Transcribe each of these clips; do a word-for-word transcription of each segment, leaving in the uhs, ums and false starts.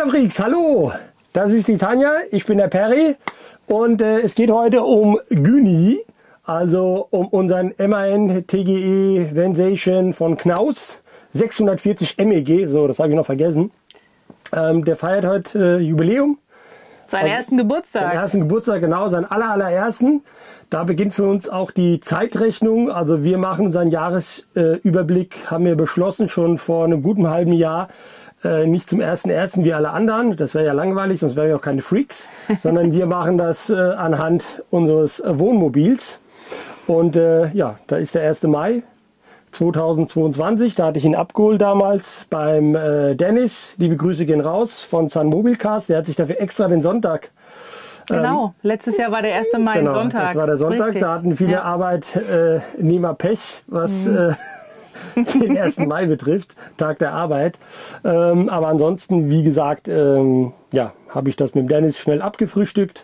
Klimafreaks, hallo! Das ist die Tanja, ich bin der Perry und äh, es geht heute um Gyni, also um unseren M A N T G E Vensation von Knaus, sechshundertvierzig M E G, so das habe ich noch vergessen. Ähm, der feiert heute äh, Jubiläum. Seinen also, ersten Geburtstag. Seinen ersten Geburtstag, genau, seinen aller, allerersten. Da beginnt für uns auch die Zeitrechnung. Also wir machen unseren Jahresüberblick, äh, haben wir beschlossen, schon vor einem guten halben Jahr. Äh, nicht zum ersten ersten wie alle anderen, das wäre ja langweilig, sonst wären wir auch keine Freaks, sondern wir machen das äh, anhand unseres äh, Wohnmobils. Und äh, ja, da ist der erste Mai zweitausendzweiundzwanzig, da hatte ich ihn abgeholt damals beim äh, Dennis. Liebe Grüße gehen raus von Sun Mobilcast, der hat sich dafür extra den Sonntag. Genau, ähm, letztes Jahr war der erste Mai genau, Sonntag. Das war der Sonntag, Richtig. Da hatten viele ja. Arbeitnehmer Pech, was mhm. äh, den ersten Mai betrifft, Tag der Arbeit. Ähm, aber ansonsten, wie gesagt, ähm, ja, habe ich das mit dem Dennis schnell abgefrühstückt.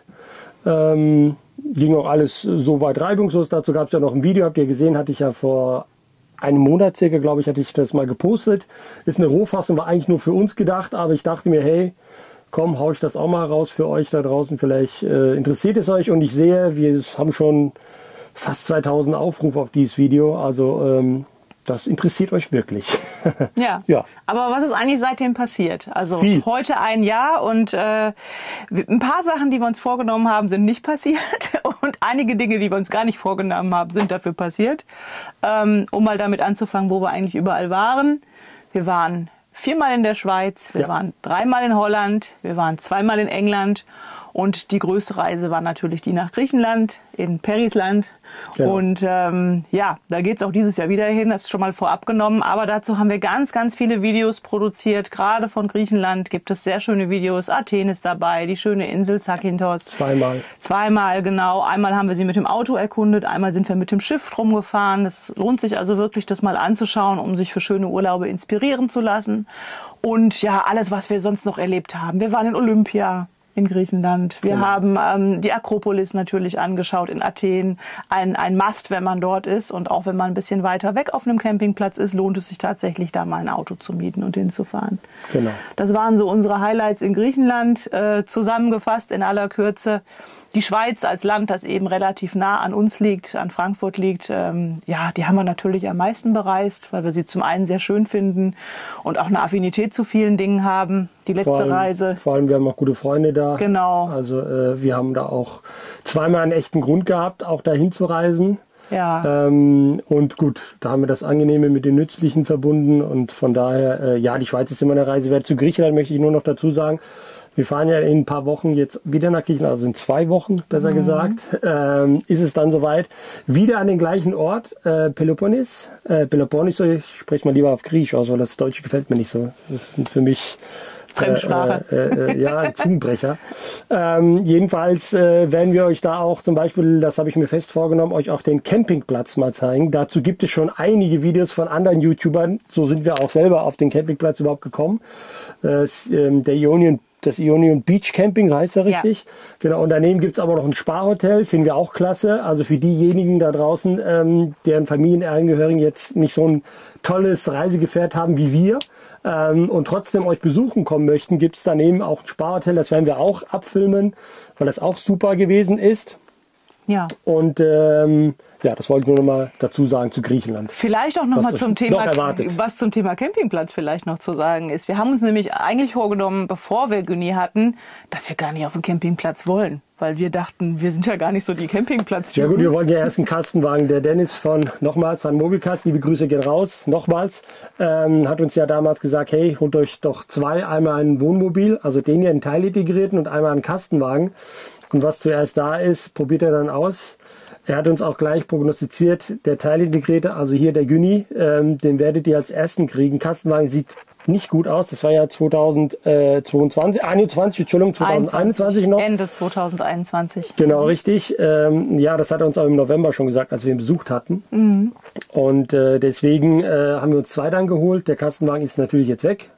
Ähm, ging auch alles soweit reibungslos. Dazu gab es ja noch ein Video, habt ihr gesehen, hatte ich ja vor einem Monat circa, glaube ich, hatte ich das mal gepostet. Ist eine Rohfassung, war eigentlich nur für uns gedacht, aber ich dachte mir, hey, komm, hau ich das auch mal raus für euch da draußen. Vielleicht äh, interessiert es euch und ich sehe, wir haben schon fast zweitausend Aufrufe auf dieses Video. Also ähm, das interessiert euch wirklich. Ja. ja. Aber was ist eigentlich seitdem passiert? Also Viel. heute ein Jahr und äh, ein paar Sachen, die wir uns vorgenommen haben, sind nicht passiert und einige Dinge, die wir uns gar nicht vorgenommen haben, sind dafür passiert. Ähm, um mal damit anzufangen, wo wir eigentlich überall waren. Wir waren viermal in der Schweiz, wir ja. waren dreimal in Holland, wir waren zweimal in England und die größte Reise war natürlich die nach Griechenland, in Perrys Land. Genau. Und ähm, ja, da geht es auch dieses Jahr wieder hin, das ist schon mal vorab genommen. Aber dazu haben wir ganz, ganz viele Videos produziert. Gerade von Griechenland gibt es sehr schöne Videos. Athen ist dabei, die schöne Insel Zakynthos. Zweimal. Zweimal, genau. Einmal haben wir sie mit dem Auto erkundet, einmal sind wir mit dem Schiff rumgefahren. Es lohnt sich also wirklich, das mal anzuschauen, um sich für schöne Urlaube inspirieren zu lassen. Und ja, alles, was wir sonst noch erlebt haben. Wir waren in Olympia in Griechenland. Wir genau. haben ähm, die Akropolis natürlich angeschaut in Athen. Ein, ein Must, wenn man dort ist. Und auch wenn man ein bisschen weiter weg auf einem Campingplatz ist, lohnt es sich tatsächlich, da mal ein Auto zu mieten und hinzufahren. Genau. Das waren so unsere Highlights in Griechenland, äh, zusammengefasst in aller Kürze. Die Schweiz als Land, das eben relativ nah an uns liegt, an Frankfurt liegt, ähm, ja, die haben wir natürlich am meisten bereist, weil wir sie zum einen sehr schön finden und auch eine Affinität zu vielen Dingen haben. Die letzte vor allem, Reise. Vor allem, wir haben auch gute Freunde da. Genau. Also äh, wir haben da auch zweimal einen echten Grund gehabt, auch dahin zu reisen. Ja. Ähm, und gut, da haben wir das Angenehme mit dem Nützlichen verbunden und von daher, äh, ja, die Schweiz ist immer eine Reise wert. Zu Griechenland möchte ich nur noch dazu sagen, wir fahren ja in ein paar Wochen jetzt wieder nach Griechenland, also in zwei Wochen besser mhm. gesagt, ähm, ist es dann soweit. Wieder an den gleichen Ort, äh, Peloponnes. Äh, Peloponnes, ich spreche mal lieber auf Griechisch aus, weil das Deutsche gefällt mir nicht so. Das sind für mich Fremdsprache. Äh, äh, äh, ja, Zungenbrecher. ähm, jedenfalls äh, werden wir euch da auch zum Beispiel, das habe ich mir fest vorgenommen, euch auch den Campingplatz mal zeigen. Dazu gibt es schon einige Videos von anderen YouTubern. So sind wir auch selber auf den Campingplatz überhaupt gekommen. Äh, der Ionian Das Ionian Beach Camping, so heißt er richtig. Ja. Genau, und daneben gibt es aber noch ein Spa-Hotel, finden wir auch klasse. Also für diejenigen da draußen, ähm, deren Familienangehörigen jetzt nicht so ein tolles Reisegefährt haben wie wir ähm, und trotzdem euch besuchen kommen möchten, gibt es daneben auch ein Spa-Hotel. Das werden wir auch abfilmen, weil das auch super gewesen ist. Ja. Und ähm, ja, das wollte ich nur noch mal dazu sagen zu Griechenland. Vielleicht auch noch was mal zum Thema, was zum Thema Campingplatz vielleicht noch zu sagen ist. Wir haben uns nämlich eigentlich vorgenommen, bevor wir Gyni hatten, dass wir gar nicht auf den Campingplatz wollen. Weil wir dachten, wir sind ja gar nicht so die Campingplatz-Typen. Ja gut, wir wollten ja erst einen Kastenwagen. Der Dennis von nochmals Sun Mobilcast, liebe Grüße gehen raus, nochmals, ähm, hat uns ja damals gesagt, hey, holt euch doch zwei, einmal ein Wohnmobil, also den hier einen teilintegrierten und einmal einen Kastenwagen. Und was zuerst da ist, probiert er dann aus. Er hat uns auch gleich prognostiziert, der teilintegrierte, also hier der Gyni, ähm, den werdet ihr als ersten kriegen. Kastenwagen sieht nicht gut aus. Das war ja zweitausendzweiundzwanzig, einundzwanzig, Entschuldigung, zweitausendeinundzwanzig noch. Ende zweitausendeinundzwanzig. Genau, richtig. Ähm, ja, das hat er uns auch im November schon gesagt, als wir ihn besucht hatten. Mhm. Und äh, deswegen äh, haben wir uns zwei dann geholt. Der Kastenwagen ist natürlich jetzt weg.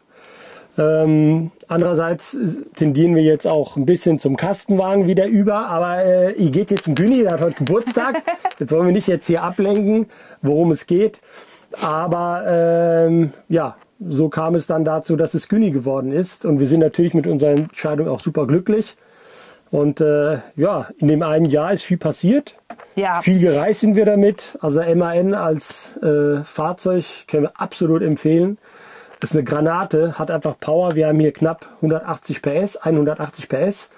Ähm, andererseits tendieren wir jetzt auch ein bisschen zum Kastenwagen wieder über, aber äh, ihr geht jetzt zum Gyni, der hat heute Geburtstag. Jetzt wollen wir nicht jetzt hier ablenken, worum es geht. Aber ähm, ja, so kam es dann dazu, dass es Günni geworden ist. Und wir sind natürlich mit unserer Entscheidung auch super glücklich. Und äh, ja, in dem einen Jahr ist viel passiert. Ja. Viel gereist sind wir damit. Also M A N als äh, Fahrzeug können wir absolut empfehlen. Ist eine Granate, hat einfach Power. Wir haben hier knapp hundertachtzig P S, hundertachtzig P S.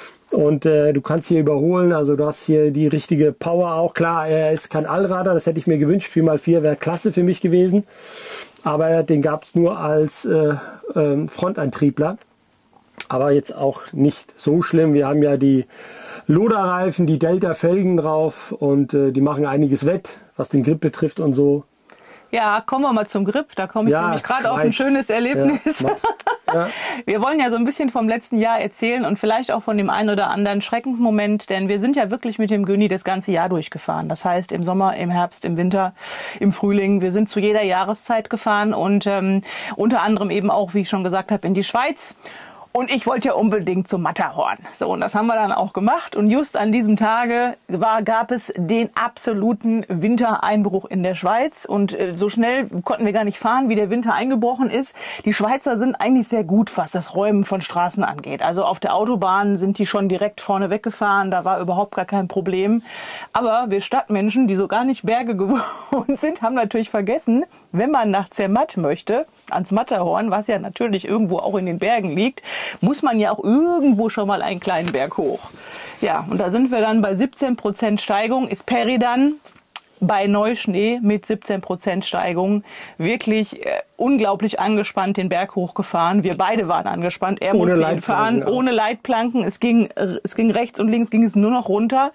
Und äh, du kannst hier überholen, also du hast hier die richtige Power auch. Klar, er ist kein Allrader, das hätte ich mir gewünscht. vier mal vier wäre klasse für mich gewesen. Aber den gab es nur als äh, äh, Frontantriebler. Aber jetzt auch nicht so schlimm. Wir haben ja die Loda-Reifen, die Delta-Felgen drauf und äh, die machen einiges wett, was den Grip betrifft und so. Ja, kommen wir mal zum Grip. Da komme ich ja, nämlich gerade auf ein schönes Erlebnis. Ja, ja. Wir wollen ja so ein bisschen vom letzten Jahr erzählen und vielleicht auch von dem einen oder anderen Schreckensmoment, denn wir sind ja wirklich mit dem Günni das ganze Jahr durchgefahren. Das heißt im Sommer, im Herbst, im Winter, im Frühling. Wir sind zu jeder Jahreszeit gefahren und ähm, unter anderem eben auch, wie ich schon gesagt habe, in die Schweiz. Und ich wollte ja unbedingt zum Matterhorn. So, und das haben wir dann auch gemacht. Und just an diesem Tage war, gab es den absoluten Wintereinbruch in der Schweiz. Und äh, so schnell konnten wir gar nicht fahren, wie der Winter eingebrochen ist. Die Schweizer sind eigentlich sehr gut, was das Räumen von Straßen angeht. Also auf der Autobahn sind die schon direkt vorne weggefahren. Da war überhaupt gar kein Problem. Aber wir Stadtmenschen, die so gar nicht Berge gewohnt sind, haben natürlich vergessen, wenn man nach Zermatt möchte, ans Matterhorn, was ja natürlich irgendwo auch in den Bergen liegt, muss man ja auch irgendwo schon mal einen kleinen Berg hoch. Ja, und da sind wir dann bei siebzehn Prozent Steigung, ist Peri dann bei Neuschnee mit siebzehn Prozent Steigung wirklich äh, unglaublich angespannt den Berg hochgefahren. Wir beide waren angespannt. Er ohne musste ihn fahren, ja. ohne Leitplanken. Es ging, äh, es ging rechts und links, ging es nur noch runter.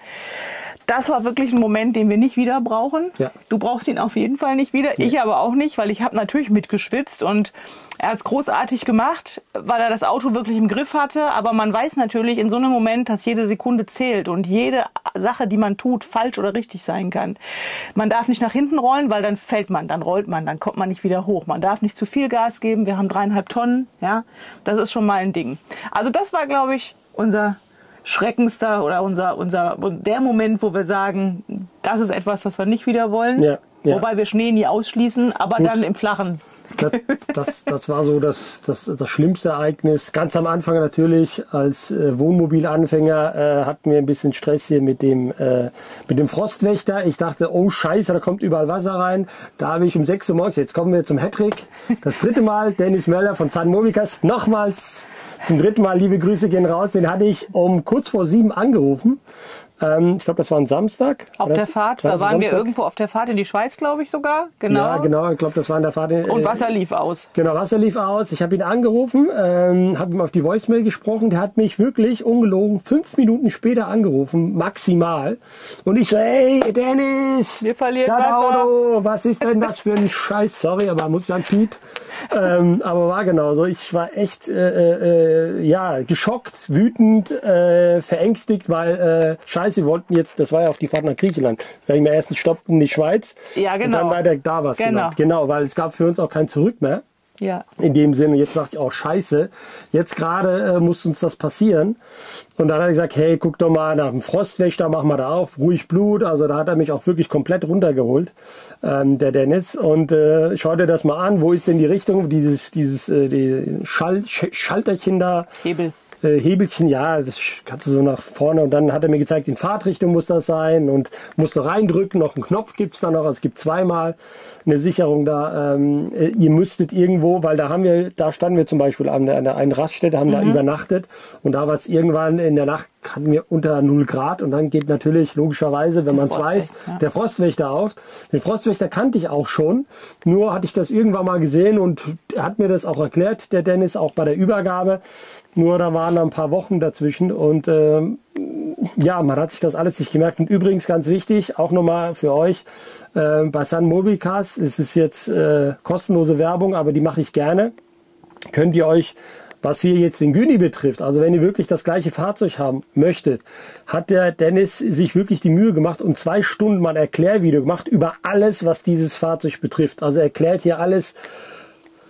Das war wirklich ein Moment, den wir nicht wieder brauchen. Ja. Du brauchst ihn auf jeden Fall nicht wieder. Nee. Ich aber auch nicht, weil ich habe natürlich mitgeschwitzt und er hat es großartig gemacht, weil er das Auto wirklich im Griff hatte. Aber man weiß natürlich in so einem Moment, dass jede Sekunde zählt und jede Sache, die man tut, falsch oder richtig sein kann. Man darf nicht nach hinten rollen, weil dann fällt man, dann rollt man, dann kommt man nicht wieder hoch. Man darf nicht zu viel Gas geben. Wir haben dreieinhalb Tonnen. Ja, das ist schon mal ein Ding. Also das war, glaube ich, unser schreckendster oder unser, unser, der Moment, wo wir sagen, das ist etwas, das wir nicht wieder wollen. Ja, ja. Wobei wir Schnee nie ausschließen, aber Gut. dann im Flachen. Das, das, das war so das, das, das schlimmste Ereignis. Ganz am Anfang natürlich als äh, Wohnmobilanfänger äh, hatten wir ein bisschen Stress hier mit dem, äh, mit dem Frostwächter. Ich dachte, oh Scheiße, da kommt überall Wasser rein. Da habe ich um sechs Uhr morgens, jetzt kommen wir zum Hattrick. Das dritte Mal, Dennis Möller von San Mobikas, nochmals zum dritten Mal, liebe Grüße gehen raus. Den hatte ich um kurz vor sieben angerufen. Ähm, ich glaube, das war ein Samstag. Auf war der das, Fahrt, war da waren Samstag? wir irgendwo auf der Fahrt in die Schweiz, glaube ich sogar. Genau. Ja, genau, ich glaube, das war in der Fahrt. In, Und Wasser lief aus. Genau, Wasser lief aus. Ich habe ihn angerufen, ähm, habe ihm auf die Voicemail gesprochen. Der hat mich wirklich ungelogen fünf Minuten später angerufen, maximal. Und ich so, hey Dennis, wir verlieren das Wasser. Auto, was ist denn das für ein Scheiß? Sorry, aber muss sagen, Piep. ähm, aber war genauso. Ich war echt äh, äh, ja geschockt, wütend, äh, verängstigt, weil äh, Scheiße, wir wollten jetzt, das war ja auch die Fahrt nach Griechenland, weil wir erst stoppten in die Schweiz. Ja, genau. Und dann weiter da was genau. gemacht. Genau, weil es gab für uns auch kein Zurück mehr. Ja. In dem Sinne, jetzt dachte ich, oh Scheiße, jetzt gerade äh, muss uns das passieren. Und dann hat er gesagt, hey, guck doch mal nach dem Frostwächter, mach mal da auf, ruhig Blut. Also da hat er mich auch wirklich komplett runtergeholt, ähm, der Dennis. Und äh, schau dir das mal an, wo ist denn die Richtung, dieses, dieses äh, die Schall, Sch Schalterchen da. Hebel. Äh, Hebelchen, ja, das kannst du so nach vorne. Und dann hat er mir gezeigt, in Fahrtrichtung muss das sein und musst du reindrücken. Noch einen Knopf gibt's da noch, also es gibt zweimal eine Sicherung da. Ähm, äh, ihr müsstet irgendwo, weil da haben wir, da standen wir zum Beispiel an, an der einen Raststätte, haben mhm. da übernachtet und da war es irgendwann in der Nacht, hatten wir unter null Grad und dann geht natürlich logischerweise, wenn man es weiß, ja. der Frostwächter auf. Den Frostwächter kannte ich auch schon, nur hatte ich das irgendwann mal gesehen und er hat mir das auch erklärt, der Dennis, auch bei der Übergabe. Nur da waren ein paar Wochen dazwischen und ähm, ja, man hat sich das alles nicht gemerkt. Und übrigens ganz wichtig, auch nochmal für euch, äh, bei San Mobikas, es ist jetzt äh, kostenlose Werbung, aber die mache ich gerne, könnt ihr euch, was hier jetzt den Günni betrifft, also wenn ihr wirklich das gleiche Fahrzeug haben möchtet, hat der Dennis sich wirklich die Mühe gemacht und zwei Stunden mal ein Erklärvideo gemacht über alles, was dieses Fahrzeug betrifft. Also er erklärt hier alles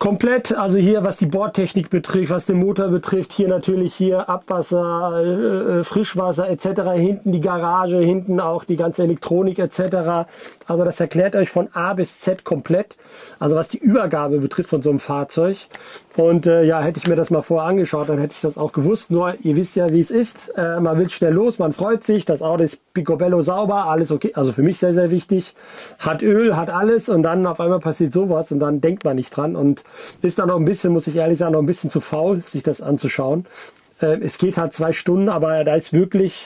Komplett, also hier, was die Bordtechnik betrifft, was den Motor betrifft, hier natürlich hier Abwasser, äh, Frischwasser et cetera. Hinten die Garage, hinten auch die ganze Elektronik et cetera. Also das erklärt euch von A bis Z komplett. Also was die Übergabe betrifft von so einem Fahrzeug. Und äh, ja, hätte ich mir das mal vorher angeschaut, dann hätte ich das auch gewusst. Nur ihr wisst ja, wie es ist. Äh, man will schnell los, man freut sich, das Auto ist picobello sauber, alles okay. Also für mich sehr, sehr wichtig. Hat Öl, hat alles und dann auf einmal passiert sowas und dann denkt man nicht dran und ist dann noch ein bisschen, muss ich ehrlich sagen, noch ein bisschen zu faul, sich das anzuschauen. Äh, es geht halt zwei Stunden, aber da ist wirklich,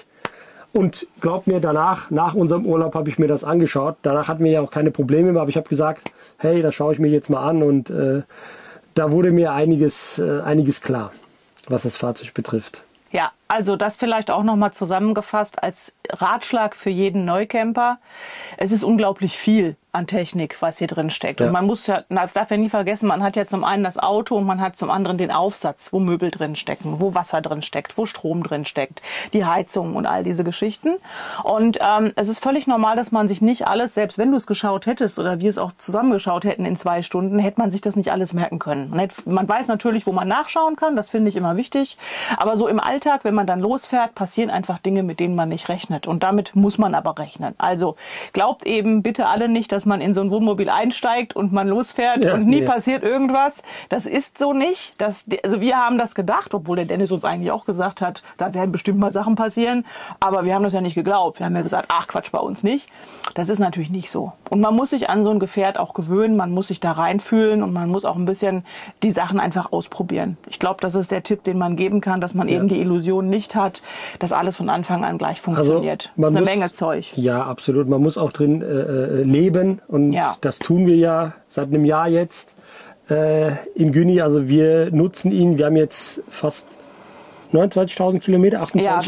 und glaubt mir, danach, nach unserem Urlaub habe ich mir das angeschaut. Danach hatten wir ja auch keine Probleme mehr, aber ich habe gesagt, hey, das schaue ich mir jetzt mal an und äh, da wurde mir einiges, äh, einiges klar, was das Fahrzeug betrifft. Ja, also das vielleicht auch nochmal zusammengefasst als Ratschlag für jeden Neucamper. Es ist unglaublich viel an Technik, was hier drin steckt. Ja. Und man muss ja, darf ja nie vergessen, man hat ja zum einen das Auto und man hat zum anderen den Aufsatz, wo Möbel drin stecken, wo Wasser drin steckt, wo Strom drin steckt, die Heizung und all diese Geschichten. Und ähm, es ist völlig normal, dass man sich nicht alles, selbst wenn du es geschaut hättest oder wir es auch zusammengeschaut hätten in zwei Stunden, hätte man sich das nicht alles merken können. Man, hätte, man weiß natürlich, wo man nachschauen kann, das finde ich immer wichtig. Aber so im Alltag, wenn man dann losfährt, passieren einfach Dinge, mit denen man nicht rechnet. Und damit muss man aber rechnen. Also glaubt eben bitte alle nicht, dass man in so ein Wohnmobil einsteigt und man losfährt ja, und nie nee. passiert irgendwas. Das ist so nicht. Das, also wir haben das gedacht, obwohl der Dennis uns eigentlich auch gesagt hat, da werden bestimmt mal Sachen passieren. Aber wir haben das ja nicht geglaubt. Wir haben ja gesagt, ach Quatsch, bei uns nicht. Das ist natürlich nicht so. Und man muss sich an so ein Gefährt auch gewöhnen. Man muss sich da reinfühlen und man muss auch ein bisschen die Sachen einfach ausprobieren. Ich glaube, das ist der Tipp, den man geben kann, dass man ja. eben die Illusion nicht hat, dass alles von Anfang an gleich funktioniert. Also das ist eine muss, Menge Zeug. Ja, absolut. Man muss auch drin äh, leben und ja. das tun wir ja seit einem Jahr jetzt äh, im Güni. Also wir nutzen ihn. Wir haben jetzt fast neunundzwanzigtausend Kilometer,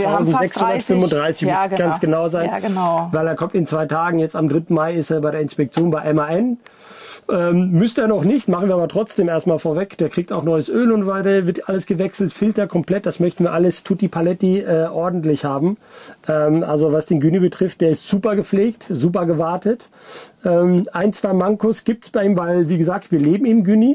achtundzwanzigtausendsechshundertfünfunddreißig, ja, muss genau. ganz genau sein. Ja, genau. Weil er kommt in zwei Tagen, jetzt am dritten Mai ist er bei der Inspektion bei M A N. Ähm, müsste er noch nicht, machen wir aber trotzdem erstmal vorweg. Der kriegt auch neues Öl und weiter, wird alles gewechselt, Filter komplett. Das möchten wir alles tutti paletti äh, ordentlich haben. Ähm, also was den Güni betrifft, der ist super gepflegt, super gewartet. Ähm, ein, zwei Mankos gibt's bei ihm, weil, wie gesagt, wir leben im Güni.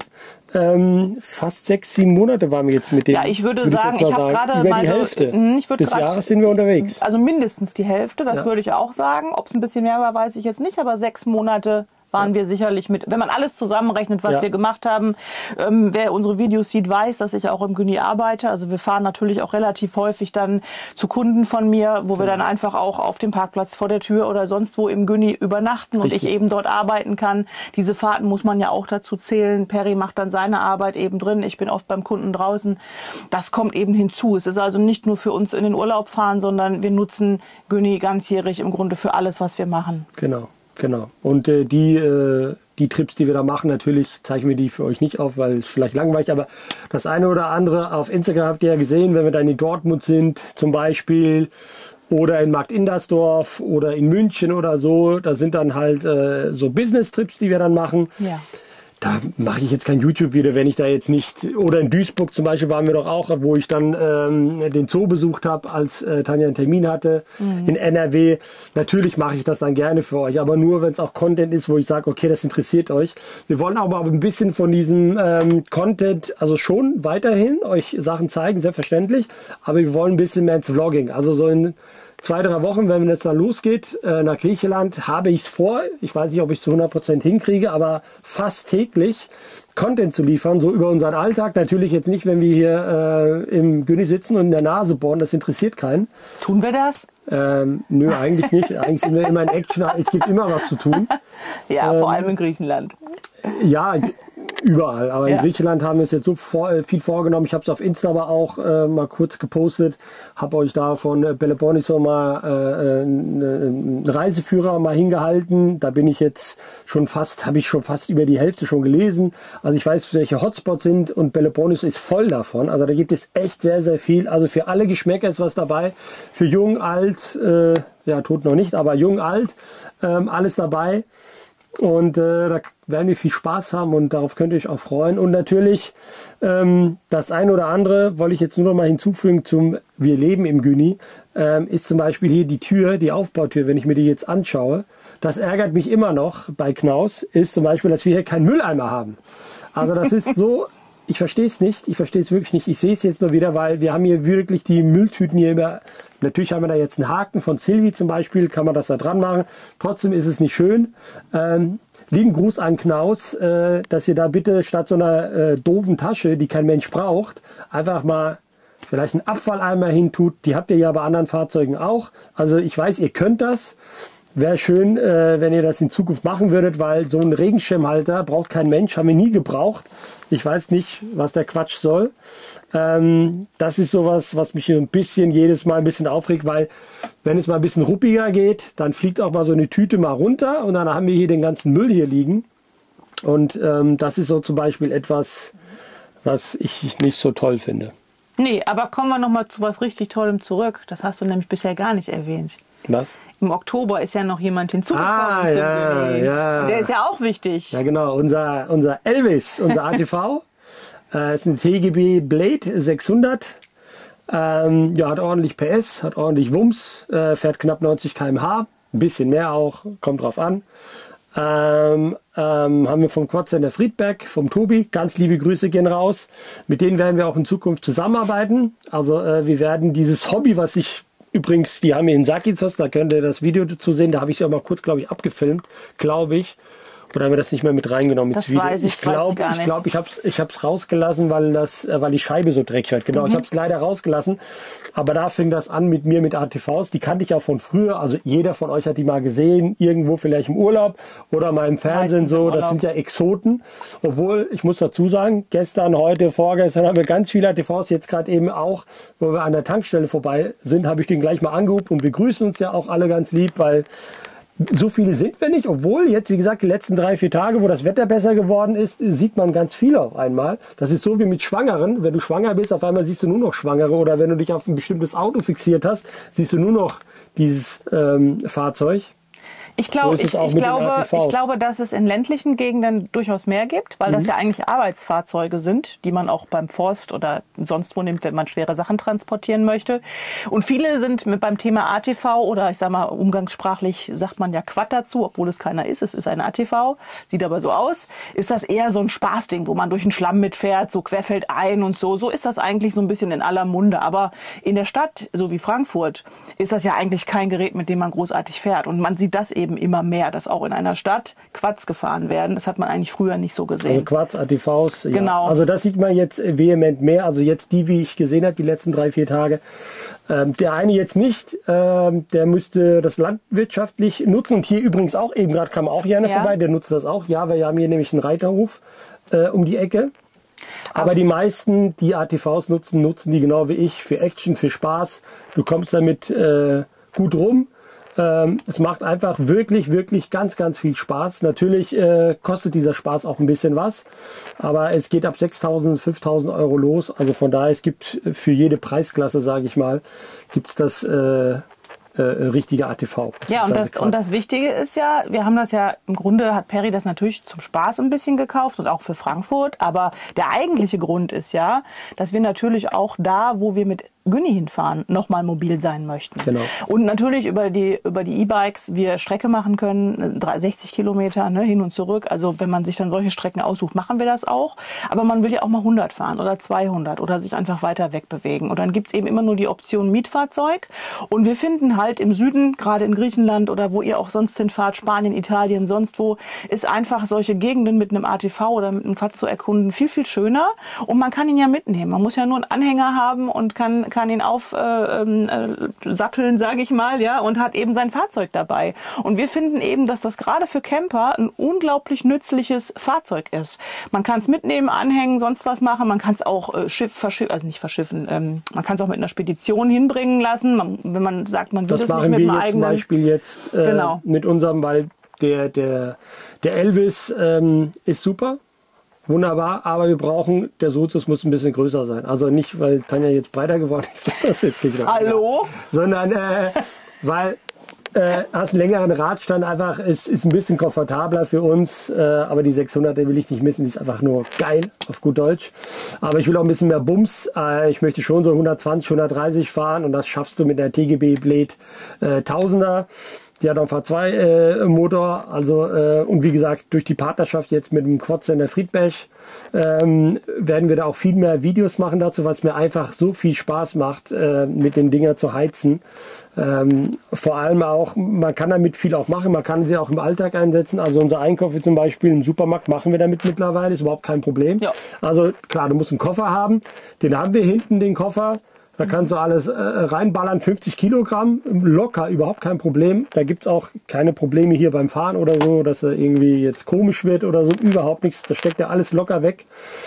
Ähm, fast sechs, sieben Monate waren wir jetzt mit dem. Ja, ich würde, würde sagen, ich, ich habe gerade über mal die so, Hälfte ich des grad, Jahres sind wir unterwegs. Also mindestens die Hälfte, das ja. würde ich auch sagen. Ob es ein bisschen mehr war, weiß ich jetzt nicht, aber sechs Monate waren wir sicherlich mit, wenn man alles zusammenrechnet, was ja. wir gemacht haben. Ähm, wer unsere Videos sieht, weiß, dass ich auch im Güni arbeite. Also wir fahren natürlich auch relativ häufig dann zu Kunden von mir, wo wir dann einfach auch auf dem Parkplatz vor der Tür oder sonst wo im Güni übernachten und Richtig. ich eben dort arbeiten kann. Diese Fahrten muss man ja auch dazu zählen. Perry macht dann seine Arbeit eben drin. Ich bin oft beim Kunden draußen. Das kommt eben hinzu. Es ist also nicht nur für uns in den Urlaub fahren, sondern wir nutzen Güni ganzjährig im Grunde für alles, was wir machen. Genau. Genau. Und äh, die, äh, die Trips, die wir da machen, natürlich zeichnen wir die für euch nicht auf, weil es vielleicht langweilig, aber das eine oder andere auf Instagram habt ihr ja gesehen, wenn wir dann in Dortmund sind zum Beispiel oder in Markt Indersdorf oder in München oder so, da sind dann halt äh, so Business-Trips, die wir dann machen. Ja. Da mache ich jetzt kein YouTube-Video, wenn ich da jetzt nicht, oder in Duisburg zum Beispiel waren wir doch auch, wo ich dann ähm, den Zoo besucht habe, als äh, Tanja einen Termin hatte mhm. in N R W. Natürlich mache ich das dann gerne für euch, aber nur, wenn es auch Content ist, wo ich sage, okay, das interessiert euch. Wir wollen aber ein bisschen von diesem ähm, Content, also schon weiterhin euch Sachen zeigen, selbstverständlich, aber wir wollen ein bisschen mehr ins Vlogging, also so in zwei, drei Wochen, wenn es dann losgeht äh, nach Griechenland, habe ich es vor, ich weiß nicht, ob ich es zu hundert Prozent hinkriege, aber fast täglich Content zu liefern, so über unseren Alltag. Natürlich jetzt nicht, wenn wir hier äh, im Güni sitzen und in der Nase bohren, das interessiert keinen. Tun wir das? Ähm, nö, eigentlich nicht. Eigentlich sind wir immer in Action, es gibt immer was zu tun. Ja, ähm, vor allem in Griechenland. Ja, überall. Aber ja. in Griechenland haben wir uns jetzt so vor, äh, viel vorgenommen. Ich habe es auf Insta aber auch äh, mal kurz gepostet. Habe euch da von äh, Peloponnesos mal äh, einen Reiseführer mal hingehalten. Da bin ich jetzt schon fast, habe ich schon fast über die Hälfte schon gelesen. Also ich weiß, welche Hotspots sind und Peloponnesos ist voll davon. Also da gibt es echt sehr, sehr viel. Also für alle Geschmäcker ist was dabei. Für jung, alt, äh, ja tot noch nicht, aber jung, alt, ähm, alles dabei. Und äh, da werden wir viel Spaß haben und darauf könnt ihr euch auch freuen. Und natürlich ähm, das ein oder andere wollte ich jetzt nur noch mal hinzufügen zum Wir leben im Gyni, ähm, ist zum Beispiel hier die Tür, die Aufbautür, wenn ich mir die jetzt anschaue. Das ärgert mich immer noch bei Knaus, ist zum Beispiel, dass wir hier keinen Mülleimer haben. Also das ist so, ich verstehe es nicht, ich verstehe es wirklich nicht. Ich sehe es jetzt nur wieder, weil wir haben hier wirklich die Mülltüten hier immer. Natürlich haben wir da jetzt einen Haken von Silvi zum Beispiel, kann man das da dran machen. Trotzdem ist es nicht schön. Ähm, lieben Gruß an Knaus, äh, dass ihr da bitte statt so einer äh, doofen Tasche, die kein Mensch braucht, einfach mal vielleicht einen Abfalleimer hintut. Die habt ihr ja bei anderen Fahrzeugen auch. Also ich weiß, ihr könnt das. Wäre schön, äh, wenn ihr das in Zukunft machen würdet, weil so ein Regenschirmhalter braucht kein Mensch, haben wir nie gebraucht. Ich weiß nicht, was der Quatsch soll. Ähm, das ist sowas, was mich ein bisschen jedes Mal ein bisschen aufregt, weil wenn es mal ein bisschen ruppiger geht, dann fliegt auch mal so eine Tüte mal runter und dann haben wir hier den ganzen Müll hier liegen. Und ähm, das ist so zum Beispiel etwas, was ich nicht so toll finde. Nee, aber kommen wir nochmal zu was richtig Tollem zurück. Das hast du nämlich bisher gar nicht erwähnt. Was? Im Oktober ist ja noch jemand hinzugekommen. Ah, zum ja, Gyni. ja. Der ist ja auch wichtig. Ja, genau. Unser, unser Elvis, unser A T V, äh, ist ein T G B Blade sechshundert. Ähm, ja, hat ordentlich P S, hat ordentlich Wumms, äh, fährt knapp neunzig Kilometer pro Stunde. Ein bisschen mehr auch, kommt drauf an. Ähm, ähm, haben wir vom Quad-Center Friedberg, vom Tobi, ganz liebe Grüße gehen raus. Mit denen werden wir auch in Zukunft zusammenarbeiten. Also äh, wir werden dieses Hobby, was ich übrigens, die haben wir in Sakizos, da könnt ihr das Video dazu sehen, da habe ich es auch mal kurz, glaube ich, abgefilmt, glaube ich. Oder haben wir das nicht mehr mit reingenommen? Das ins Video? weiß ich, ich glaube, weiß ich, ich, glaub, ich habe es ich hab's rausgelassen, weil das, äh, weil die Scheibe so dreckig wird. Genau, mhm. Ich habe es leider rausgelassen. Aber da fing das an mit mir mit A T Vs. Die kannte ich auch von früher. Also jeder von euch hat die mal gesehen, irgendwo vielleicht im Urlaub oder mal im Fernsehen. So, das sind ja Exoten. Obwohl, ich muss dazu sagen, gestern, heute, vorgestern haben wir ganz viele A T Vs. Jetzt gerade eben auch, wo wir an der Tankstelle vorbei sind, habe ich den gleich mal angerufen. Und wir grüßen uns ja auch alle ganz lieb, weil so viele sind wir nicht, obwohl jetzt, wie gesagt, die letzten drei, vier Tage, wo das Wetter besser geworden ist, sieht man ganz viele auf einmal. Das ist so wie mit Schwangeren. Wenn du schwanger bist, auf einmal siehst du nur noch Schwangere. Oder wenn du dich auf ein bestimmtes Auto fixiert hast, siehst du nur noch dieses ähm, Fahrzeug. Ich, glaub, so ich, ich, glaube, ich glaube, dass es in ländlichen Gegenden durchaus mehr gibt, weil mhm. das ja eigentlich Arbeitsfahrzeuge sind, die man auch beim Forst oder sonst wo nimmt, wenn man schwere Sachen transportieren möchte. Und viele sind mit beim Thema A T V oder ich sage mal umgangssprachlich sagt man ja Quad dazu, obwohl es keiner ist. Es ist ein A T V, sieht aber so aus. Ist das eher so ein Spaßding, wo man durch den Schlamm mitfährt, so querfeldein und so. So ist das eigentlich so ein bisschen in aller Munde. Aber in der Stadt, so wie Frankfurt, ist das ja eigentlich kein Gerät, mit dem man großartig fährt. Und man sieht das eben eben immer mehr, dass auch in einer Stadt Quads gefahren werden. Das hat man eigentlich früher nicht so gesehen. Also Quads, A T Vs, ja. Genau. Also das sieht man jetzt vehement mehr. Also jetzt die, wie ich gesehen habe, die letzten drei, vier Tage. Ähm, der eine jetzt nicht, ähm, der müsste das landwirtschaftlich nutzen. Und hier übrigens auch, eben gerade kam auch hier einer ja. vorbei, der nutzt das auch. Ja, wir haben hier nämlich einen Reiterhof äh, um die Ecke. Aber, Aber die meisten, die A T Vs nutzen, nutzen die genau wie ich für Action, für Spaß. Du kommst damit äh, gut rum. Ähm, es macht einfach wirklich, wirklich ganz, ganz viel Spaß. Natürlich äh, kostet dieser Spaß auch ein bisschen was, aber es geht ab sechstausend, fünftausend Euro los. Also von daher, es gibt für jede Preisklasse, sage ich mal, gibt es das äh, äh, richtige A T V. Ja, und das, und das Wichtige ist ja, wir haben das ja, im Grunde hat Perry das natürlich zum Spaß ein bisschen gekauft und auch für Frankfurt, aber der eigentliche Grund ist ja, dass wir natürlich auch da, wo wir mit Gyni hinfahren, nochmal mobil sein möchten. Genau. Und natürlich über die über die E-Bikes wir Strecke machen können, sechzig Kilometer ne, hin und zurück. Also wenn man sich dann solche Strecken aussucht, machen wir das auch. Aber man will ja auch mal hundert fahren oder zweihundert oder sich einfach weiter wegbewegen. Und dann gibt's eben immer nur die Option Mietfahrzeug. Und wir finden halt im Süden, gerade in Griechenland oder wo ihr auch sonst hinfahrt, Spanien, Italien, sonst wo, ist einfach solche Gegenden mit einem A T V oder mit einem Quad zu erkunden viel, viel schöner. Und man kann ihn ja mitnehmen. Man muss ja nur einen Anhänger haben und kann kann ihn aufsatteln, äh, äh, sage ich mal, ja, und hat eben sein Fahrzeug dabei. Und wir finden eben, dass das gerade für Camper ein unglaublich nützliches Fahrzeug ist. Man kann es mitnehmen, anhängen, sonst was machen. Man kann es auch äh, Schiff, verschiffen, also nicht verschiffen, ähm, man kann es auch mit einer Spedition hinbringen lassen, man, wenn man sagt, man will es nicht mit dem eigenen. Das machen wir zum Beispiel jetzt äh, genau. mit unserem, weil der, der, der Elvis ähm, ist super. Wunderbar, aber wir brauchen, der Sozius muss ein bisschen größer sein. Also nicht, weil Tanja jetzt breiter geworden ist, das jetzt nicht Hallo? Sondern äh, weil äh, hast einen längeren Radstand, einfach ist, ist ein bisschen komfortabler für uns, äh, aber die sechshunderter will ich nicht missen, die ist einfach nur geil, auf gut Deutsch. Aber ich will auch ein bisschen mehr Bums, äh, ich möchte schon so hundertzwanzig, hundertdreißig fahren und das schaffst du mit der T G B Blade äh, Tausender. Die hat auch einen V zwei äh, Motor, also äh, und wie gesagt, durch die Partnerschaft jetzt mit dem Quadsender Friedberg ähm, werden wir da auch viel mehr Videos machen dazu, weil es mir einfach so viel Spaß macht, äh, mit den Dinger zu heizen. Ähm, vor allem auch, man kann damit viel auch machen, man kann sie auch im Alltag einsetzen. Also unser Einkauf wie zum Beispiel im Supermarkt machen wir damit mittlerweile, ist überhaupt kein Problem. Ja. Also klar, du musst einen Koffer haben, den haben wir hinten, den Koffer. Da kannst du alles äh, reinballern, fünfzig Kilogramm, locker, überhaupt kein Problem. Da gibt's auch keine Probleme hier beim Fahren oder so, dass er irgendwie jetzt komisch wird oder so, überhaupt nichts. Da steckt ja alles locker weg.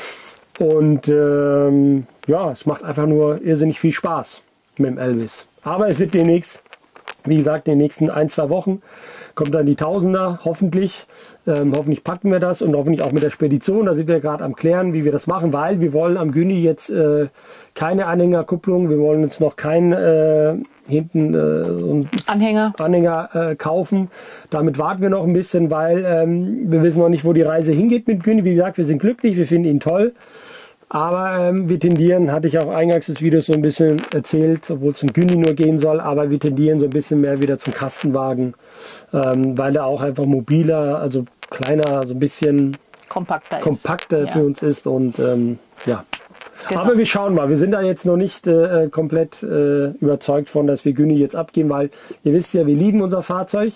Und ähm, ja, es macht einfach nur irrsinnig viel Spaß mit dem Elvis. Aber es wird demnächst, wie gesagt, in den nächsten ein, zwei Wochen kommt dann die Tausender, hoffentlich. Ähm, hoffentlich packen wir das und hoffentlich auch mit der Spedition. Da sind wir gerade am Klären, wie wir das machen, weil wir wollen am Güni jetzt äh, keine Anhängerkupplung. Wir wollen uns noch keinen äh, hinten äh, so einen Anhänger, Anhänger äh, kaufen. Damit warten wir noch ein bisschen, weil ähm, wir wissen noch nicht, wo die Reise hingeht mit Güni. Wie gesagt, wir sind glücklich, wir finden ihn toll. Aber ähm, wir tendieren, hatte ich auch eingangs des Videos so ein bisschen erzählt, obwohl es um Güni nur gehen soll, aber wir tendieren so ein bisschen mehr wieder zum Kastenwagen, ähm, weil er auch einfach mobiler, also kleiner, so ein bisschen kompakter, kompakter ist. für ja. uns ist und ähm, ja. Genau. Aber wir schauen mal, wir sind da jetzt noch nicht äh, komplett äh, überzeugt von, dass wir Güni jetzt abgeben, weil ihr wisst ja, wir lieben unser Fahrzeug.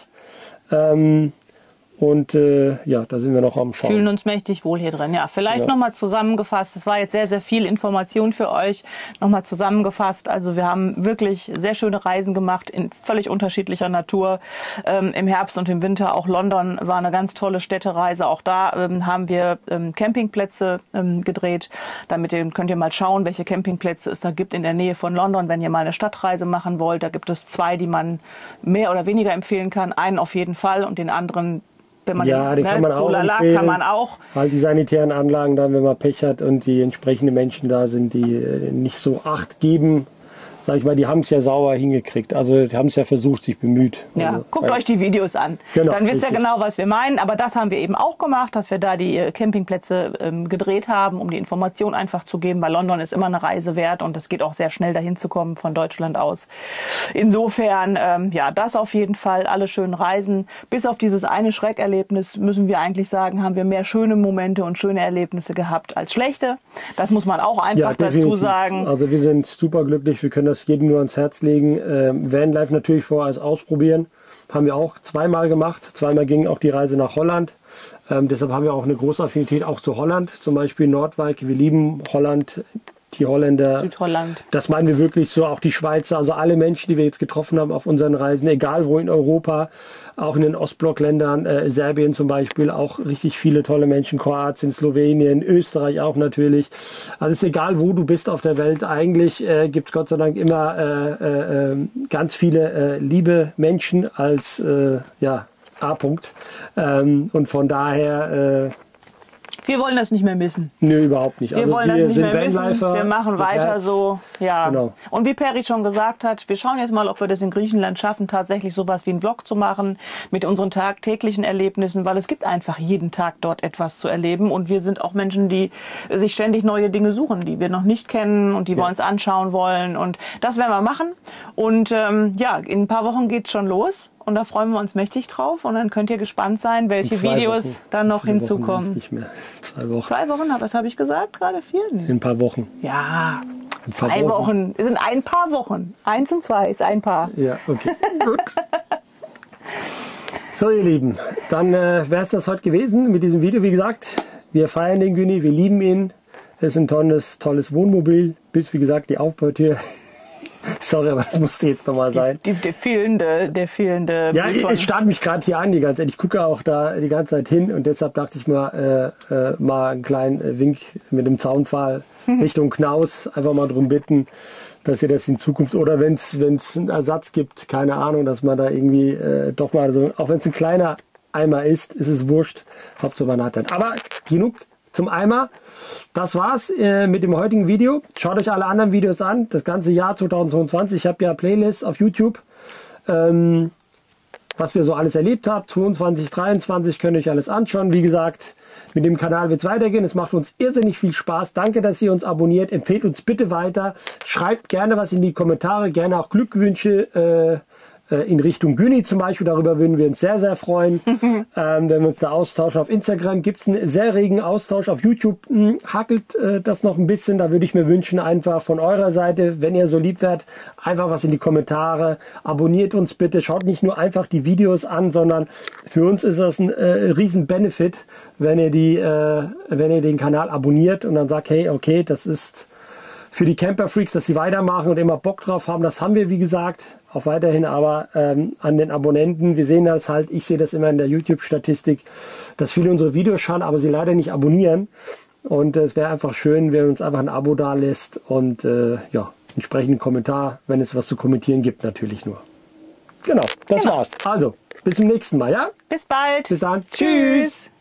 Ähm, Und äh, ja, da sind wir noch am Schauen. Fühlen uns mächtig wohl hier drin. Ja, vielleicht ja. nochmal zusammengefasst. Das war jetzt sehr, sehr viel Information für euch. Nochmal zusammengefasst. Also wir haben wirklich sehr schöne Reisen gemacht in völlig unterschiedlicher Natur. Ähm, Im Herbst und im Winter. Auch London war eine ganz tolle Städtereise. Auch da ähm, haben wir ähm, Campingplätze ähm, gedreht. Damit ihr, könnt ihr mal schauen, welche Campingplätze es da gibt in der Nähe von London, wenn ihr mal eine Stadtreise machen wollt. Da gibt es zwei, die man mehr oder weniger empfehlen kann. Einen auf jeden Fall und den anderen, wenn man ja, den ne, kann man so auch lala, empfehlen. kann man auch. Halt die sanitären Anlagen dann, wenn man Pech hat und die entsprechenden Menschen da sind, die äh, nicht so Acht geben, sag ich mal, die haben es ja sauber hingekriegt. Also die haben es ja versucht, sich bemüht. Ja, also, guckt ja. euch die Videos an. Genau, dann wisst richtig. ihr genau, was wir meinen. Aber das haben wir eben auch gemacht, dass wir da die Campingplätze ähm, gedreht haben, um die Information einfach zu geben, weil London ist immer eine Reise wert und es geht auch sehr schnell dahin zu kommen von Deutschland aus. Insofern, ähm, ja, das auf jeden Fall, alle schönen Reisen. Bis auf dieses eine Schreckerlebnis müssen wir eigentlich sagen, haben wir mehr schöne Momente und schöne Erlebnisse gehabt als schlechte. Das muss man auch einfach ja, dazu sagen. Also wir sind super glücklich, wir können das jedem nur ans Herz legen. Ähm, Vanlife natürlich vorher als ausprobieren. Haben wir auch zweimal gemacht. Zweimal ging auch die Reise nach Holland. Ähm, deshalb haben wir auch eine große Affinität auch zu Holland. Zum Beispiel Nordwijk. Wir lieben Holland, die Holländer. Südholland. Das meinen wir wirklich so. Auch die Schweizer. Also alle Menschen, die wir jetzt getroffen haben auf unseren Reisen, egal wo in Europa, auch in den Ostblockländern, äh, Serbien zum Beispiel, auch richtig viele tolle Menschen, Kroatien, Slowenien, Österreich auch natürlich. Also es ist egal, wo du bist auf der Welt, eigentlich äh, gibt es Gott sei Dank immer äh, äh, ganz viele äh, liebe Menschen als äh, ja, A-Punkt. Ähm, und von daher... Äh, wir wollen das nicht mehr missen. Nö, überhaupt nicht. Wir also wollen wir das nicht sind mehr missen. Vanlifer, Wir machen weiter Herz. so. Ja. Genau. Und wie Peri schon gesagt hat, wir schauen jetzt mal, ob wir das in Griechenland schaffen, tatsächlich sowas wie einen Vlog zu machen mit unseren tagtäglichen Erlebnissen, weil es gibt einfach jeden Tag dort etwas zu erleben. Und wir sind auch Menschen, die sich ständig neue Dinge suchen, die wir noch nicht kennen und die ja. wir uns anschauen wollen. Und das werden wir machen. Und ähm, ja, in ein paar Wochen geht's schon los. Und da freuen wir uns mächtig drauf. Und dann könnt ihr gespannt sein, welche Videos Wochen. dann noch Vier hinzukommen. Wochen nicht mehr. Zwei Wochen. Zwei Wochen, was habe ich gesagt? Gerade vier? Nee. In ein paar Wochen. Ja, ein paar zwei Wochen. Wochen. Es sind ein paar Wochen. Eins und zwei ist ein Paar. Ja, okay. Gut. So, ihr Lieben, dann äh, wäre es das heute gewesen mit diesem Video. Wie gesagt, wir feiern den Güni, wir lieben ihn. Es ist ein tolles, tolles Wohnmobil. Bis, wie gesagt, die Aufbautür. Sorry, aber das musste jetzt nochmal sein. Die, die, der fehlende, der fehlende... Ja, Beton. Es starrt mich gerade hier an die ganze Zeit. Ich gucke auch da die ganze Zeit hin und deshalb dachte ich mal, äh, äh, mal einen kleinen Wink mit dem Zaunpfahl Richtung Knaus. Einfach mal darum bitten, dass ihr das in Zukunft, oder wenn es einen Ersatz gibt, keine Ahnung, dass man da irgendwie äh, doch mal so, auch wenn es ein kleiner Eimer ist, ist es wurscht. Hauptsache man hat dann. Aber genug zum Eimer. Das war's äh, mit dem heutigen Video. Schaut euch alle anderen Videos an. Das ganze Jahr zweitausendzweiundzwanzig. Ich habe ja Playlists auf YouTube. Ähm, was wir so alles erlebt haben. zweiundzwanzig, dreiundzwanzig könnt ihr euch alles anschauen. Wie gesagt, mit dem Kanal wird es weitergehen. Es macht uns irrsinnig viel Spaß. Danke, dass ihr uns abonniert. Empfehlt uns bitte weiter. Schreibt gerne was in die Kommentare. Gerne auch Glückwünsche äh, in Richtung Günni zum Beispiel. Darüber würden wir uns sehr, sehr freuen, ähm, wenn wir uns da austauschen. Auf Instagram gibt es einen sehr regen Austausch. Auf YouTube mh, hakelt äh, das noch ein bisschen. Da würde ich mir wünschen, einfach von eurer Seite, wenn ihr so lieb wärt, einfach was in die Kommentare. Abonniert uns bitte. Schaut nicht nur einfach die Videos an, sondern für uns ist das ein äh, riesen Benefit, wenn ihr, die, äh, wenn ihr den Kanal abonniert und dann sagt, hey, okay, das ist für die Camper-Freaks, dass sie weitermachen und immer Bock drauf haben. Das haben wir, wie gesagt, auch weiterhin, aber ähm, an den Abonnenten. Wir sehen das halt, ich sehe das immer in der YouTube-Statistik, dass viele unsere Videos schauen, aber sie leider nicht abonnieren. Und äh, es wäre einfach schön, wenn uns einfach ein Abo da lässt und äh, ja, entsprechenden Kommentar, wenn es was zu kommentieren gibt, natürlich nur. Genau, das Genau. war's. Also, bis zum nächsten Mal, ja? Bis bald. Bis dann. Tschüss.